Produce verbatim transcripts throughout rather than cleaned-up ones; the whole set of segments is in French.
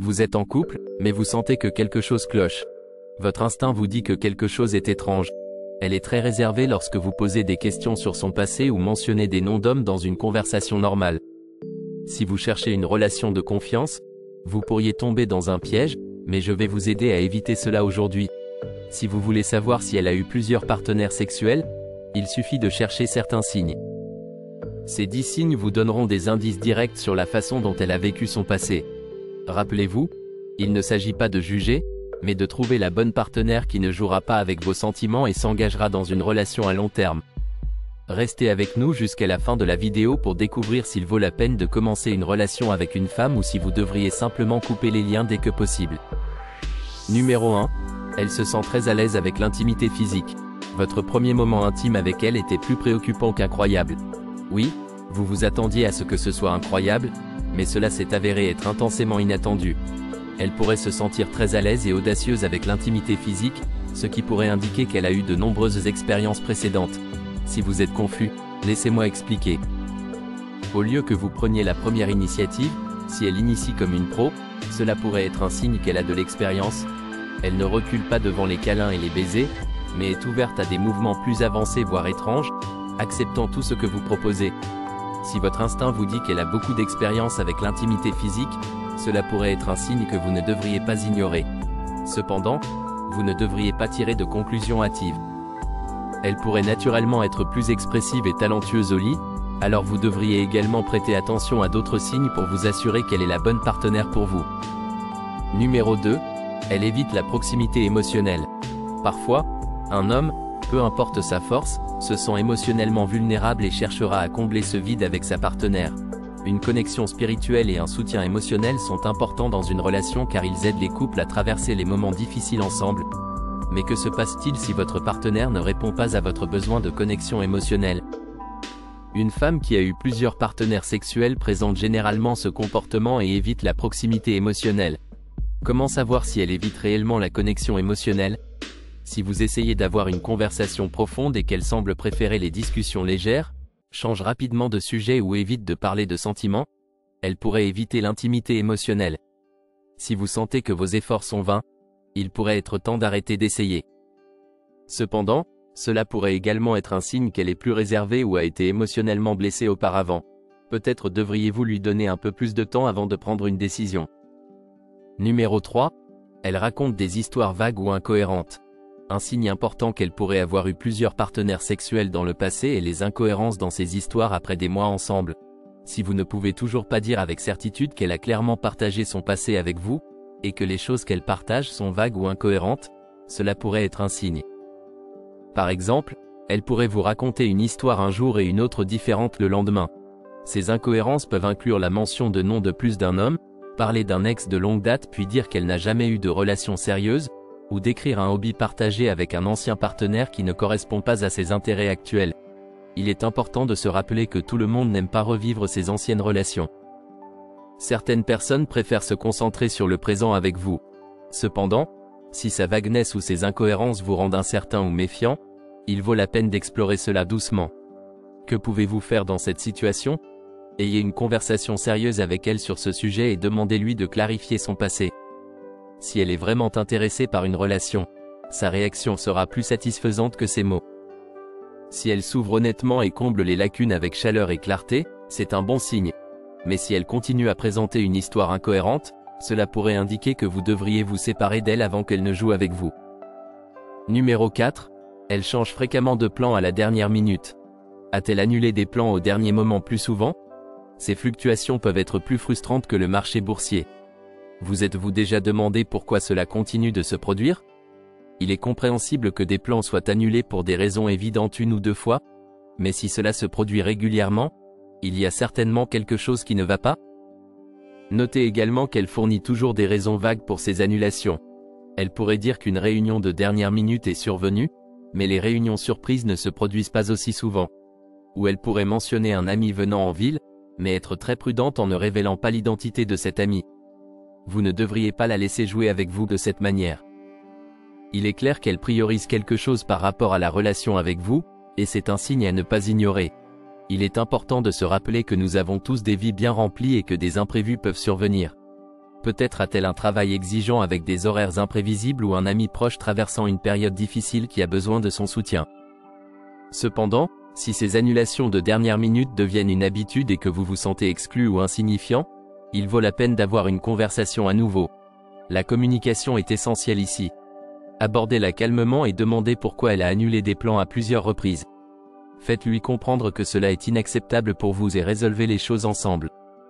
Vous êtes en couple, mais vous sentez que quelque chose cloche. Votre instinct vous dit que quelque chose est étrange. Elle est très réservée lorsque vous posez des questions sur son passé ou mentionnez des noms d'hommes dans une conversation normale. Si vous cherchez une relation de confiance, vous pourriez tomber dans un piège, mais je vais vous aider à éviter cela aujourd'hui. Si vous voulez savoir si elle a eu plusieurs partenaires sexuels, il suffit de chercher certains signes. Ces dix signes vous donneront des indices directs sur la façon dont elle a vécu son passé. Rappelez-vous, il ne s'agit pas de juger, mais de trouver la bonne partenaire qui ne jouera pas avec vos sentiments et s'engagera dans une relation à long terme. Restez avec nous jusqu'à la fin de la vidéo pour découvrir s'il vaut la peine de commencer une relation avec une femme ou si vous devriez simplement couper les liens dès que possible. Numéro un. Elle se sent très à l'aise avec l'intimité physique. Votre premier moment intime avec elle était plus préoccupant qu'incroyable. Oui, vous vous attendiez à ce que ce soit incroyable, mais cela s'est avéré être intensément inattendu. Elle pourrait se sentir très à l'aise et audacieuse avec l'intimité physique, ce qui pourrait indiquer qu'elle a eu de nombreuses expériences précédentes. Si vous êtes confus, laissez-moi expliquer. Au lieu que vous preniez la première initiative, si elle initie comme une pro, cela pourrait être un signe qu'elle a de l'expérience. Elle ne recule pas devant les câlins et les baisers, mais est ouverte à des mouvements plus avancés voire étranges, acceptant tout ce que vous proposez. Si votre instinct vous dit qu'elle a beaucoup d'expérience avec l'intimité physique, cela pourrait être un signe que vous ne devriez pas ignorer. Cependant, vous ne devriez pas tirer de conclusions hâtives. Elle pourrait naturellement être plus expressive et talentueuse au lit, alors vous devriez également prêter attention à d'autres signes pour vous assurer qu'elle est la bonne partenaire pour vous. Numéro deux. Elle évite la proximité émotionnelle. Parfois, un homme, peu importe sa force, se sent émotionnellement vulnérable et cherchera à combler ce vide avec sa partenaire. Une connexion spirituelle et un soutien émotionnel sont importants dans une relation car ils aident les couples à traverser les moments difficiles ensemble. Mais que se passe-t-il si votre partenaire ne répond pas à votre besoin de connexion émotionnelle? Une femme qui a eu plusieurs partenaires sexuels présente généralement ce comportement et évite la proximité émotionnelle. Comment savoir si elle évite réellement la connexion émotionnelle? Si vous essayez d'avoir une conversation profonde et qu'elle semble préférer les discussions légères, change rapidement de sujet ou évite de parler de sentiments, elle pourrait éviter l'intimité émotionnelle. Si vous sentez que vos efforts sont vains, il pourrait être temps d'arrêter d'essayer. Cependant, cela pourrait également être un signe qu'elle est plus réservée ou a été émotionnellement blessée auparavant. Peut-être devriez-vous lui donner un peu plus de temps avant de prendre une décision. Numéro trois. Elle raconte des histoires vagues ou incohérentes. Un signe important qu'elle pourrait avoir eu plusieurs partenaires sexuels dans le passé est les incohérences dans ses histoires après des mois ensemble. Si vous ne pouvez toujours pas dire avec certitude qu'elle a clairement partagé son passé avec vous, et que les choses qu'elle partage sont vagues ou incohérentes, cela pourrait être un signe. Par exemple, elle pourrait vous raconter une histoire un jour et une autre différente le lendemain. Ces incohérences peuvent inclure la mention de nom de plus d'un homme, parler d'un ex de longue date puis dire qu'elle n'a jamais eu de relation sérieuse, ou décrire un hobby partagé avec un ancien partenaire qui ne correspond pas à ses intérêts actuels. Il est important de se rappeler que tout le monde n'aime pas revivre ses anciennes relations. Certaines personnes préfèrent se concentrer sur le présent avec vous. Cependant, si sa vagueness ou ses incohérences vous rendent incertain ou méfiant, il vaut la peine d'explorer cela doucement. Que pouvez-vous faire dans cette situation? Ayez une conversation sérieuse avec elle sur ce sujet et demandez-lui de clarifier son passé. Si elle est vraiment intéressée par une relation, sa réaction sera plus satisfaisante que ses mots. Si elle s'ouvre honnêtement et comble les lacunes avec chaleur et clarté, c'est un bon signe. Mais si elle continue à présenter une histoire incohérente, cela pourrait indiquer que vous devriez vous séparer d'elle avant qu'elle ne joue avec vous. Numéro quatre. Elle change fréquemment de plan à la dernière minute. A-t-elle annulé des plans au dernier moment plus souvent? Ces fluctuations peuvent être plus frustrantes que le marché boursier. Vous êtes-vous déjà demandé pourquoi cela continue de se produire? Il est compréhensible que des plans soient annulés pour des raisons évidentes une ou deux fois, mais si cela se produit régulièrement, il y a certainement quelque chose qui ne va pas. Notez également qu'elle fournit toujours des raisons vagues pour ces annulations. Elle pourrait dire qu'une réunion de dernière minute est survenue, mais les réunions surprises ne se produisent pas aussi souvent. Ou elle pourrait mentionner un ami venant en ville, mais être très prudente en ne révélant pas l'identité de cet ami. Vous ne devriez pas la laisser jouer avec vous de cette manière. Il est clair qu'elle priorise quelque chose par rapport à la relation avec vous, et c'est un signe à ne pas ignorer. Il est important de se rappeler que nous avons tous des vies bien remplies et que des imprévus peuvent survenir. Peut-être a-t-elle un travail exigeant avec des horaires imprévisibles ou un ami proche traversant une période difficile qui a besoin de son soutien. Cependant, si ces annulations de dernière minute deviennent une habitude et que vous vous sentez exclu ou insignifiant, il vaut la peine d'avoir une conversation à nouveau. La communication est essentielle ici. Abordez-la calmement et demandez pourquoi elle a annulé des plans à plusieurs reprises. Faites-lui comprendre que cela est inacceptable pour vous et résolvez les choses ensemble.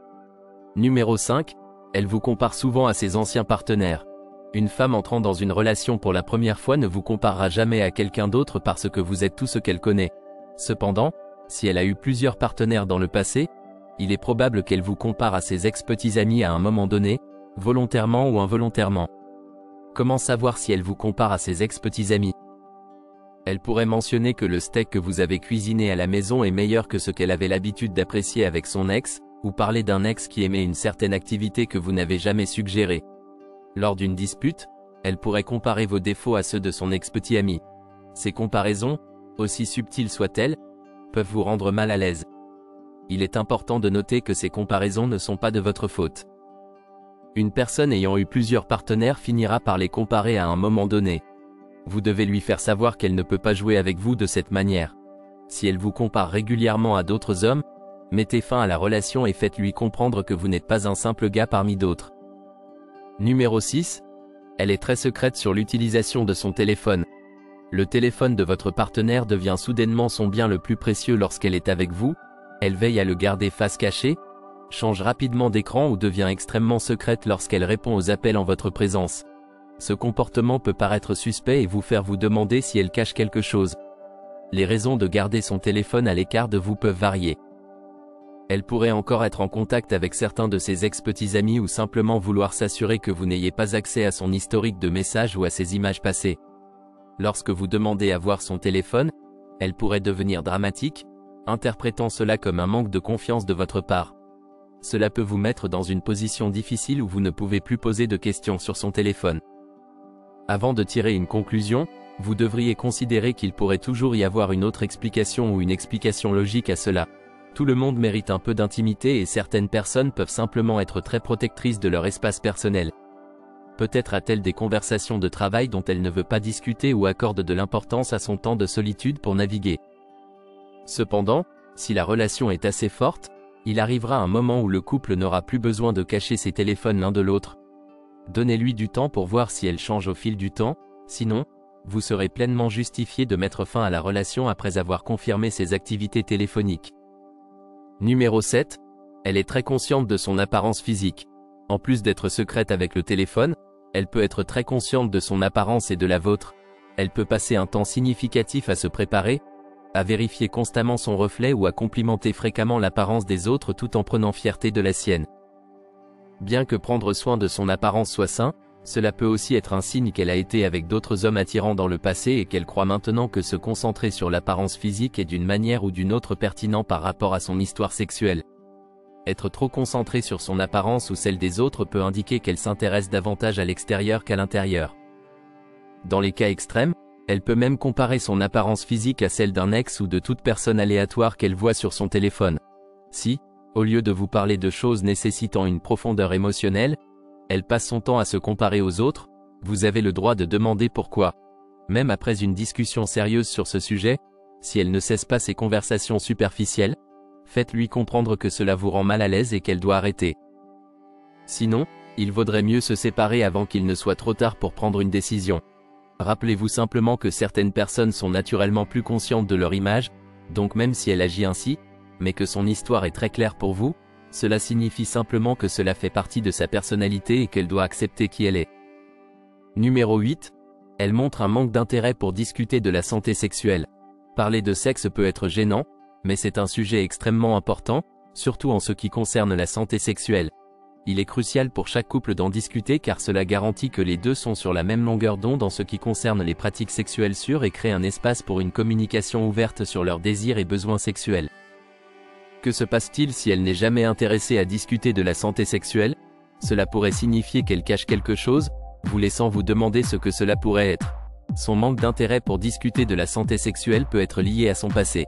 Numéro cinq. Elle vous compare souvent à ses anciens partenaires. Une femme entrant dans une relation pour la première fois ne vous comparera jamais à quelqu'un d'autre parce que vous êtes tout ce qu'elle connaît. Cependant, si elle a eu plusieurs partenaires dans le passé, il est probable qu'elle vous compare à ses ex-petits amis à un moment donné, volontairement ou involontairement. Comment savoir si elle vous compare à ses ex-petits amis? Elle pourrait mentionner que le steak que vous avez cuisiné à la maison est meilleur que ce qu'elle avait l'habitude d'apprécier avec son ex, ou parler d'un ex qui aimait une certaine activité que vous n'avez jamais suggérée. Lors d'une dispute, elle pourrait comparer vos défauts à ceux de son ex-petit ami. Ces comparaisons, aussi subtiles soient-elles, peuvent vous rendre mal à l'aise. Il est important de noter que ces comparaisons ne sont pas de votre faute. Une personne ayant eu plusieurs partenaires finira par les comparer à un moment donné. Vous devez lui faire savoir qu'elle ne peut pas jouer avec vous de cette manière. Si elle vous compare régulièrement à d'autres hommes, mettez fin à la relation et faites-lui comprendre que vous n'êtes pas un simple gars parmi d'autres. Numéro six. Elle est très secrète sur l'utilisation de son téléphone. Le téléphone de votre partenaire devient soudainement son bien le plus précieux lorsqu'elle est avec vous, elle veille à le garder face cachée, change rapidement d'écran ou devient extrêmement secrète lorsqu'elle répond aux appels en votre présence. Ce comportement peut paraître suspect et vous faire vous demander si elle cache quelque chose. Les raisons de garder son téléphone à l'écart de vous peuvent varier. Elle pourrait encore être en contact avec certains de ses ex-petits amis ou simplement vouloir s'assurer que vous n'ayez pas accès à son historique de messages ou à ses images passées. Lorsque vous demandez à voir son téléphone, elle pourrait devenir dramatique, interprétant cela comme un manque de confiance de votre part. Cela peut vous mettre dans une position difficile où vous ne pouvez plus poser de questions sur son téléphone. Avant de tirer une conclusion, vous devriez considérer qu'il pourrait toujours y avoir une autre explication ou une explication logique à cela. Tout le monde mérite un peu d'intimité et certaines personnes peuvent simplement être très protectrices de leur espace personnel. Peut-être a-t-elle des conversations de travail dont elle ne veut pas discuter ou accorde de l'importance à son temps de solitude pour naviguer. Cependant, si la relation est assez forte, il arrivera un moment où le couple n'aura plus besoin de cacher ses téléphones l'un de l'autre. Donnez-lui du temps pour voir si elle change au fil du temps, sinon, vous serez pleinement justifié de mettre fin à la relation après avoir confirmé ses activités téléphoniques. Numéro sept. Elle est très consciente de son apparence physique. En plus d'être secrète avec le téléphone, elle peut être très consciente de son apparence et de la vôtre. Elle peut passer un temps significatif à se préparer, à vérifier constamment son reflet ou à complimenter fréquemment l'apparence des autres tout en prenant fierté de la sienne. Bien que prendre soin de son apparence soit sain, cela peut aussi être un signe qu'elle a été avec d'autres hommes attirants dans le passé et qu'elle croit maintenant que se concentrer sur l'apparence physique est d'une manière ou d'une autre pertinent par rapport à son histoire sexuelle. Être trop concentré sur son apparence ou celle des autres peut indiquer qu'elle s'intéresse davantage à l'extérieur qu'à l'intérieur. Dans les cas extrêmes, elle peut même comparer son apparence physique à celle d'un ex ou de toute personne aléatoire qu'elle voit sur son téléphone. Si, au lieu de vous parler de choses nécessitant une profondeur émotionnelle, elle passe son temps à se comparer aux autres, vous avez le droit de demander pourquoi. Même après une discussion sérieuse sur ce sujet, si elle ne cesse pas ses conversations superficielles, faites-lui comprendre que cela vous rend mal à l'aise et qu'elle doit arrêter. Sinon, il vaudrait mieux se séparer avant qu'il ne soit trop tard pour prendre une décision. Rappelez-vous simplement que certaines personnes sont naturellement plus conscientes de leur image, donc même si elle agit ainsi, mais que son histoire est très claire pour vous, cela signifie simplement que cela fait partie de sa personnalité et qu'elle doit accepter qui elle est. Numéro huit. Elle montre un manque d'intérêt pour discuter de la santé sexuelle. Parler de sexe peut être gênant, mais c'est un sujet extrêmement important, surtout en ce qui concerne la santé sexuelle. Il est crucial pour chaque couple d'en discuter car cela garantit que les deux sont sur la même longueur d'onde en ce qui concerne les pratiques sexuelles sûres et crée un espace pour une communication ouverte sur leurs désirs et besoins sexuels. Que se passe-t-il si elle n'est jamais intéressée à discuter de la santé sexuelle? Cela pourrait signifier qu'elle cache quelque chose, vous laissant vous demander ce que cela pourrait être. Son manque d'intérêt pour discuter de la santé sexuelle peut être lié à son passé.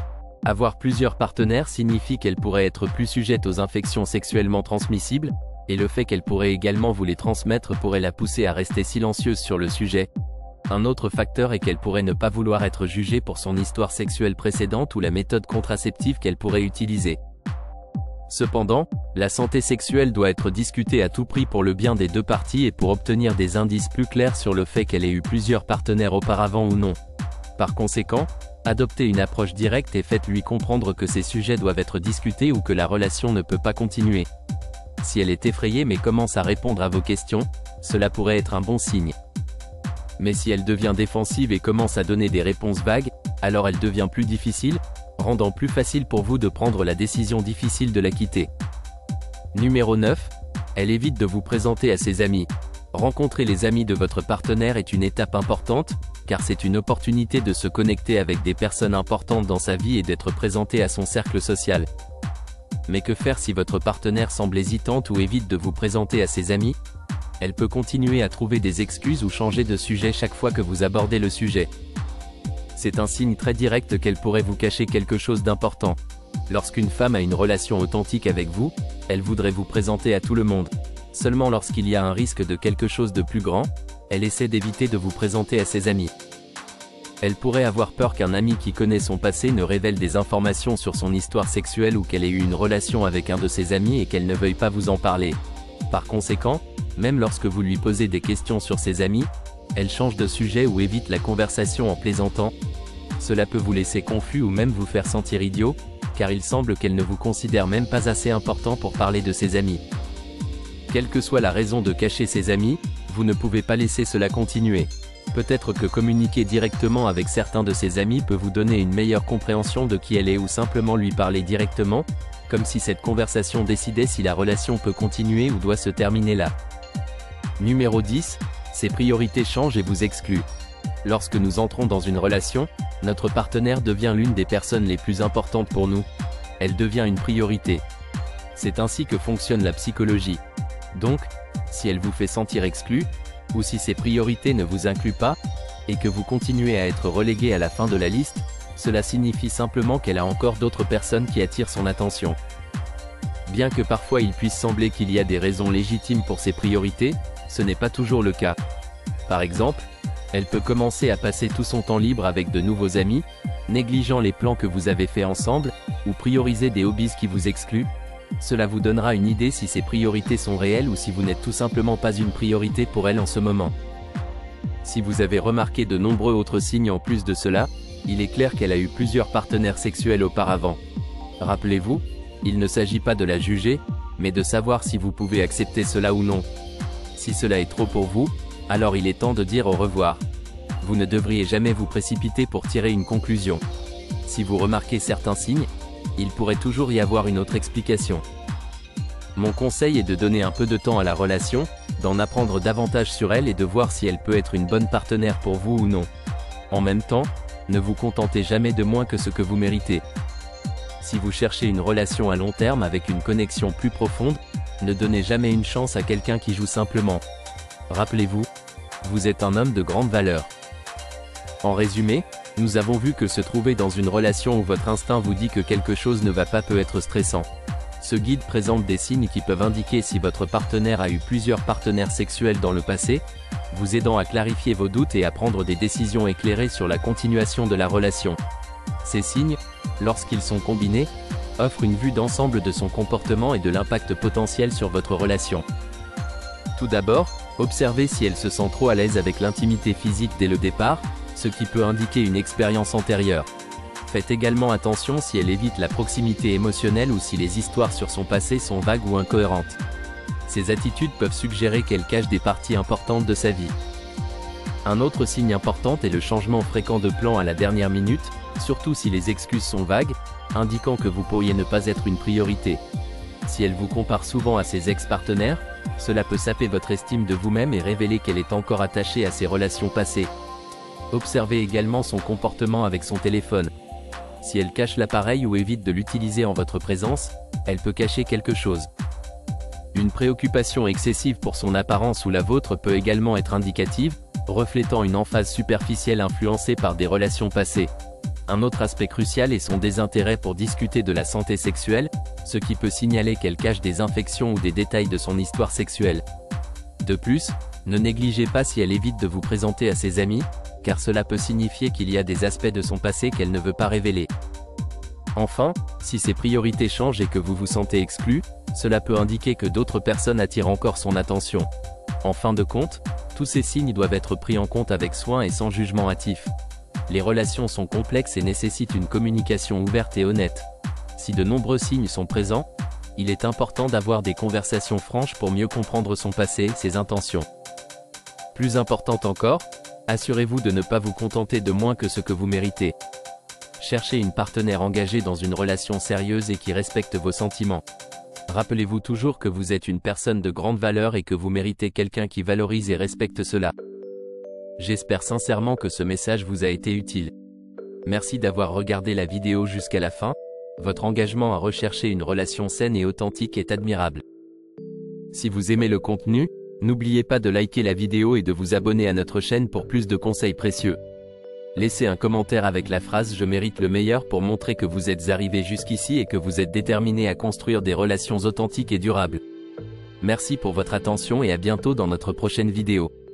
Avoir plusieurs partenaires signifie qu'elle pourrait être plus sujette aux infections sexuellement transmissibles, et le fait qu'elle pourrait également vous les transmettre pourrait la pousser à rester silencieuse sur le sujet. Un autre facteur est qu'elle pourrait ne pas vouloir être jugée pour son histoire sexuelle précédente ou la méthode contraceptive qu'elle pourrait utiliser. Cependant, la santé sexuelle doit être discutée à tout prix pour le bien des deux parties et pour obtenir des indices plus clairs sur le fait qu'elle ait eu plusieurs partenaires auparavant ou non. Par conséquent, adoptez une approche directe et faites-lui comprendre que ces sujets doivent être discutés ou que la relation ne peut pas continuer. Si elle est effrayée mais commence à répondre à vos questions, cela pourrait être un bon signe. Mais si elle devient défensive et commence à donner des réponses vagues, alors elle devient plus difficile, rendant plus facile pour vous de prendre la décision difficile de la quitter. Numéro neuf. Elle évite de vous présenter à ses amis. Rencontrer les amis de votre partenaire est une étape importante, car c'est une opportunité de se connecter avec des personnes importantes dans sa vie et d'être présenté à son cercle social. Mais que faire si votre partenaire semble hésitante ou évite de vous présenter à ses amis? Elle peut continuer à trouver des excuses ou changer de sujet chaque fois que vous abordez le sujet. C'est un signe très direct qu'elle pourrait vous cacher quelque chose d'important. Lorsqu'une femme a une relation authentique avec vous, elle voudrait vous présenter à tout le monde. Seulement lorsqu'il y a un risque de quelque chose de plus grand, elle essaie d'éviter de vous présenter à ses amis. Elle pourrait avoir peur qu'un ami qui connaît son passé ne révèle des informations sur son histoire sexuelle ou qu'elle ait eu une relation avec un de ses amis et qu'elle ne veuille pas vous en parler. Par conséquent, même lorsque vous lui posez des questions sur ses amis, elle change de sujet ou évite la conversation en plaisantant. Cela peut vous laisser confus ou même vous faire sentir idiot, car il semble qu'elle ne vous considère même pas assez important pour parler de ses amis. Quelle que soit la raison de cacher ses amis, vous ne pouvez pas laisser cela continuer. Peut-être que communiquer directement avec certains de ses amis peut vous donner une meilleure compréhension de qui elle est ou simplement lui parler directement, comme si cette conversation décidait si la relation peut continuer ou doit se terminer là. Numéro dix. Ses priorités changent et vous excluent. Lorsque nous entrons dans une relation, notre partenaire devient l'une des personnes les plus importantes pour nous. Elle devient une priorité. C'est ainsi que fonctionne la psychologie. Donc, si elle vous fait sentir exclu, ou si ses priorités ne vous incluent pas, et que vous continuez à être relégué à la fin de la liste, cela signifie simplement qu'elle a encore d'autres personnes qui attirent son attention. Bien que parfois il puisse sembler qu'il y a des raisons légitimes pour ses priorités, ce n'est pas toujours le cas. Par exemple, elle peut commencer à passer tout son temps libre avec de nouveaux amis, négligeant les plans que vous avez faits ensemble, ou prioriser des hobbies qui vous excluent. Cela vous donnera une idée si ces priorités sont réelles ou si vous n'êtes tout simplement pas une priorité pour elle en ce moment. Si vous avez remarqué de nombreux autres signes en plus de cela, il est clair qu'elle a eu plusieurs partenaires sexuels auparavant. Rappelez-vous, il ne s'agit pas de la juger, mais de savoir si vous pouvez accepter cela ou non. Si cela est trop pour vous, alors il est temps de dire au revoir. Vous ne devriez jamais vous précipiter pour tirer une conclusion. Si vous remarquez certains signes, il pourrait toujours y avoir une autre explication. Mon conseil est de donner un peu de temps à la relation, d'en apprendre davantage sur elle et de voir si elle peut être une bonne partenaire pour vous ou non. En même temps, ne vous contentez jamais de moins que ce que vous méritez. Si vous cherchez une relation à long terme avec une connexion plus profonde, ne donnez jamais une chance à quelqu'un qui joue simplement. Rappelez-vous, vous êtes un homme de grande valeur. En résumé, nous avons vu que se trouver dans une relation où votre instinct vous dit que quelque chose ne va pas peut être stressant. Ce guide présente des signes qui peuvent indiquer si votre partenaire a eu plusieurs partenaires sexuels dans le passé, vous aidant à clarifier vos doutes et à prendre des décisions éclairées sur la continuation de la relation. Ces signes, lorsqu'ils sont combinés, offrent une vue d'ensemble de son comportement et de l'impact potentiel sur votre relation. Tout d'abord, observez si elle se sent trop à l'aise avec l'intimité physique dès le départ, ce qui peut indiquer une expérience antérieure. Faites également attention si elle évite la proximité émotionnelle ou si les histoires sur son passé sont vagues ou incohérentes. Ces attitudes peuvent suggérer qu'elle cache des parties importantes de sa vie. Un autre signe important est le changement fréquent de plan à la dernière minute, surtout si les excuses sont vagues, indiquant que vous pourriez ne pas être une priorité. Si elle vous compare souvent à ses ex-partenaires, cela peut saper votre estime de vous-même et révéler qu'elle est encore attachée à ses relations passées. Observez également son comportement avec son téléphone. Si elle cache l'appareil ou évite de l'utiliser en votre présence, elle peut cacher quelque chose. Une préoccupation excessive pour son apparence ou la vôtre peut également être indicative, reflétant une emphase superficielle influencée par des relations passées. Un autre aspect crucial est son désintérêt pour discuter de la santé sexuelle, ce qui peut signaler qu'elle cache des infections ou des détails de son histoire sexuelle. De plus, ne négligez pas si elle évite de vous présenter à ses amis, car cela peut signifier qu'il y a des aspects de son passé qu'elle ne veut pas révéler. Enfin, si ses priorités changent et que vous vous sentez exclu, cela peut indiquer que d'autres personnes attirent encore son attention. En fin de compte, tous ces signes doivent être pris en compte avec soin et sans jugement hâtif. Les relations sont complexes et nécessitent une communication ouverte et honnête. Si de nombreux signes sont présents, il est important d'avoir des conversations franches pour mieux comprendre son passé et ses intentions. Plus important encore, assurez-vous de ne pas vous contenter de moins que ce que vous méritez. Cherchez une partenaire engagée dans une relation sérieuse et qui respecte vos sentiments. Rappelez-vous toujours que vous êtes une personne de grande valeur et que vous méritez quelqu'un qui valorise et respecte cela. J'espère sincèrement que ce message vous a été utile. Merci d'avoir regardé la vidéo jusqu'à la fin. Votre engagement à rechercher une relation saine et authentique est admirable. Si vous aimez le contenu, n'oubliez pas de liker la vidéo et de vous abonner à notre chaîne pour plus de conseils précieux. Laissez un commentaire avec la phrase « Je mérite le meilleur » pour montrer que vous êtes arrivé jusqu'ici et que vous êtes déterminé à construire des relations authentiques et durables. Merci pour votre attention et à bientôt dans notre prochaine vidéo.